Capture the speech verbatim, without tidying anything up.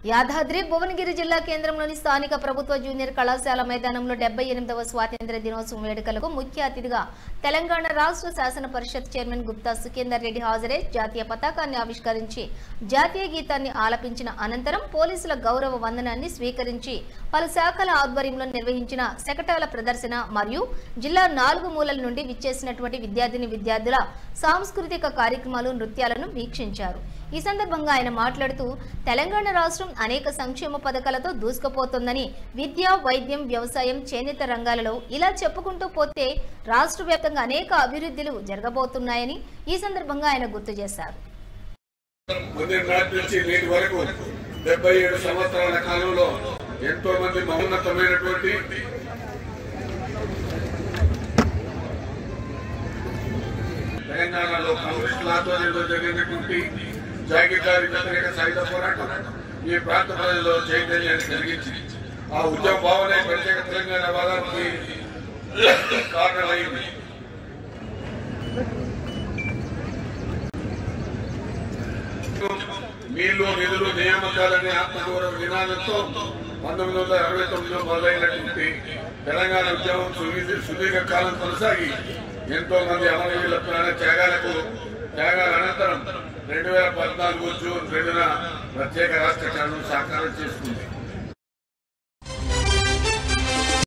యాదాద్రి భువనగిరి జిల్లా కేంద్రంలోని స్థానిక ప్రభుత్వ జూనియర్ కళాశాల మైదానంలో డెబ్బై ఎనిమిదవ స్వాతంత్ర్య దినోత్సవం వేడుకలకు ముఖ్య అతిథిగా తెలంగాణ రాష్ట్ర శాసన పరిషత్ చైర్మన్ గుప్తా సుఖేందర్ రెడ్డి హాజరై జాతీయ పతాకాన్ని ఆవిష్కరించి జాతీయ గీతాన్ని ఆలపించిన అనంతరం పోలీసుల గౌరవ వందనాన్ని స్వీకరించి పలు శాఖల ఆధ్వర్యంలో నిర్వహించిన శకటాల ప్రదర్శన మరియు జిల్లా నాలుగు మూలల నుండి విచ్చేసినటువంటి విద్యార్థిని విద్యార్థుల సాంస్కృతిక కార్యక్రమాలు నృత్యాలను వీక్షించారు। ఈ సందర్భంగా ఆయన మాట్లాడుతూ తెలంగాణ రాష్ట్రం అనేక సంక్షేమ పథకాలతో దూసుకుపోతుందని, విద్య, వైద్యం, వ్యవసాయం, చేనేత రంగాలలో ఇలా చెప్పుకుంటూ పోతే రాష్ట్ర వ్యాప్తంగా అనేక అభివృద్ధులు జరగబోతున్నాయని ఈ సందర్భంగా ఆయన గుర్తు చేశారు। డెబ్బై ఏడు సంవత్సరాల కాలంలో ఎంతో మంది మహోన్నతమైనటువంటి తెలంగాణలో కమ్యూనిస్టుల ఆధ్వర్యంలో జరిగినటువంటి జాగీర్దారీ వ్యతిరేక సాయుధ పోరాటం ఈ ప్రాంత ప్రజల్లో చైతన్యాన్ని కలిగించి ఆ ఉద్యమ భావనే ప్రత్యేక తెలంగాణ వాదానికి కారణమైంది। నీళ్లు, నిధులు, నియామకాలనే ఆత్మగౌరవ విధానంతో పంతొమ్మిది వందల అరవై తొమ్మిదిలో మొదలైనటువంటి తెలంగాణ ఉద్యమం సుదీర్ఘ కాలం కొనసాగి ఎంతో మంది అమరవీరుల ప్రాణ త్యాగాలకు త్యాగాల అనంతరం రెండు వేల పద్నాలుగు జూన్ రెండున ప్రత్యేక రాష్ట్ర చట్టం సాకారం చేసుకుంది।